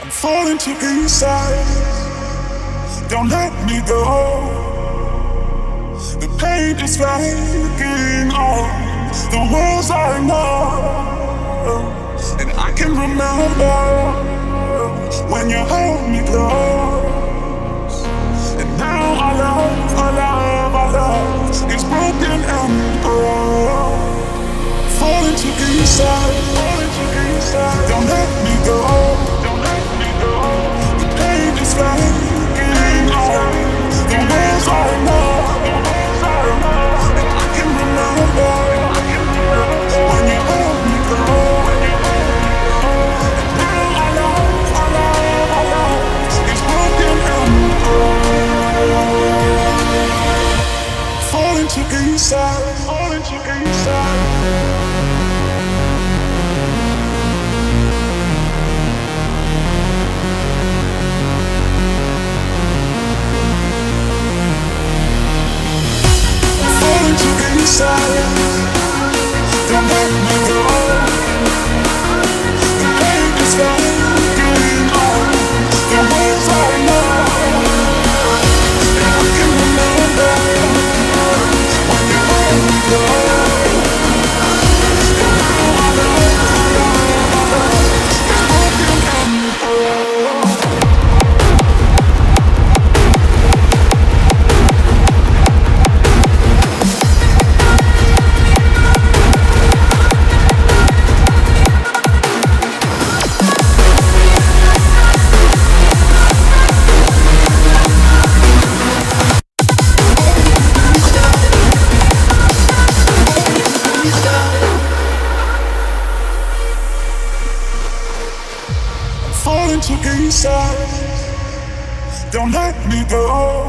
Falling to pieces, don't let me go. The pain is flaking on the walls I know. And I can remember when you hold me close. And now our love is broken and broke. Falling to pieces, don't let me go. The pain is flaking on the walls I know. And I can remember when you hold me close. And now our love is broken and broke. Falling to pieces, falling to pieces. Don't let me go. The pain is fading on the ways I know. And I can remember when you let me go. And now I love is broken and falling to pieces. Don't let me go.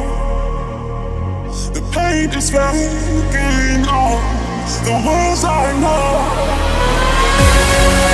The pain is flaking on the walls I know.